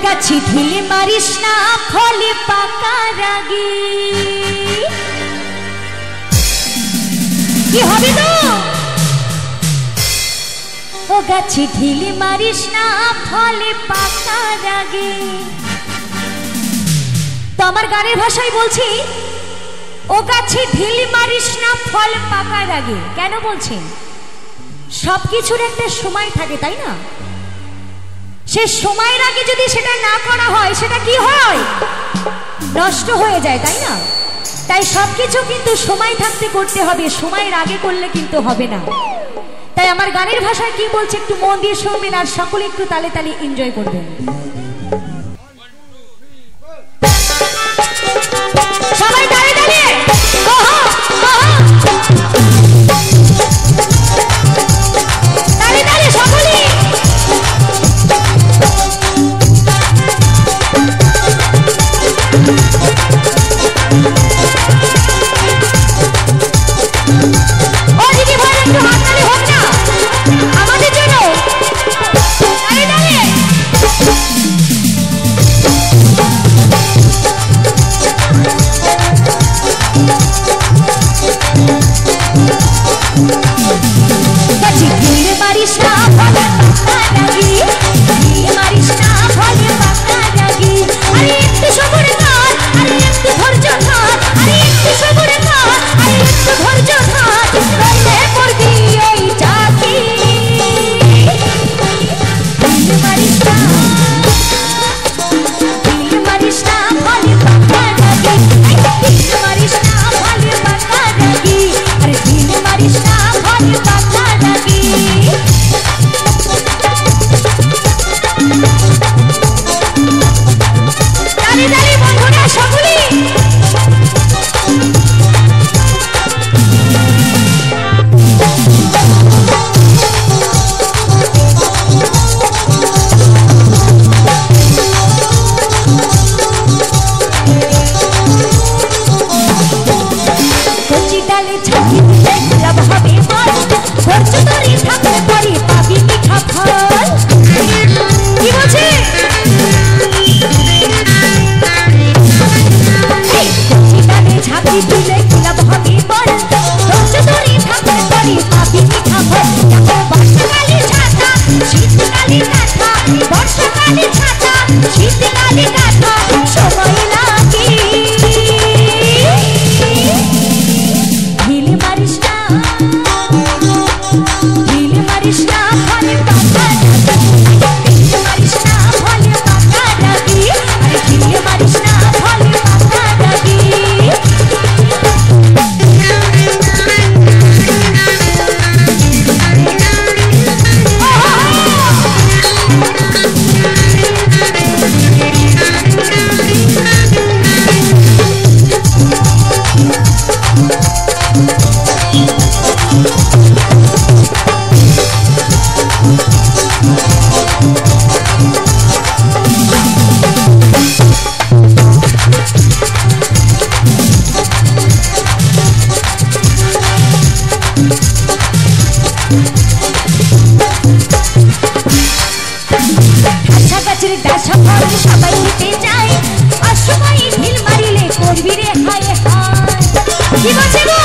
গাছি ঢিলে মারিস না ফলে পাকার আগে। কি হবে তো? ও গাছি ঢিলে মারিস না ফলে পাকার আগে। তো আমার গানের ভাষায় বলছি, ও গাছে ঢিল মারিস না ফল পাকার আগে। কেন বলছেন? সবকিছুর একটা সময় থাকে, তাই না? সে সময়ের আগে যদি সেটা না করা হয় সেটা কি হয়? নষ্ট হয়ে যায়, তাই না? তাই সবকিছু কিন্তু সময় থাকতে করতে হবে, সময়ের আগে করলে কিন্তু হবে না। তাই আমার গানের ভাষায় কি বলছে একটু মন দিয়ে শুনবেন আর সকলে একটু তালে তালে এনজয় করবেন। সবাই দাঁড়িয়ে দাঁড়িয়ে দাঁড়িয়ে দাঁড়িয়ে সকলেই ও দিদি ভাই একটু হাততালি হোক না আমাদের জন্য। দাঁড়িয়ে দাঁড়িয়ে গাছি ঢিল মারিস না ফলে পাকার আগে, ঢিল মারিস না ফলে পাকার আগে। আরে একটু সবুর কর, আরে একটু ধৈর্য ধর, আরে একটু সবুর কর, আরে একটু ধৈর্য ধর, নইলে পড়বি এই চাকি। ঢিল মারিস না, ঢিল মারিস না ফলে পাকার আগে, ঢিল মারিস না ফলে পাকার আগে, আরে ঢিল মারিস না ফলে পাকার আগে। দাঁড়িয়ে দাঁড়িয়ে বন্ধুরা সকলেই কচি ডালে ছাকি দিলে লাভ হবে বল, ধৈর্য ধরে থাকলে পরে পাবি মিঠা ফল। কি বলছে? কচি ডালে ছাকি দিলে লাভ হবে বল, ধৈর্য ধরে থাকলে পরে পাবি মিঠা ফল। দেখো বর্ষাকালে ছাতা, শীতকালে কাঁথা, বর্ষাকালে ছাতা, শীতকালে কাঁথা, সময় লাগে। ঢিল মারিস না, ঢিল মারিস না ফলে পাকার আগে, ঢিল মারিস না ফলে পাকার আগে, আরে ঢিল মারিস না ফলে পাকার আগে। আচ্ছা গাছের ডাসা ফল সবাই নিতে যায়, অসময়ে ঢিল মারিলে করবি রে হায় হায়। কি বলছে গো?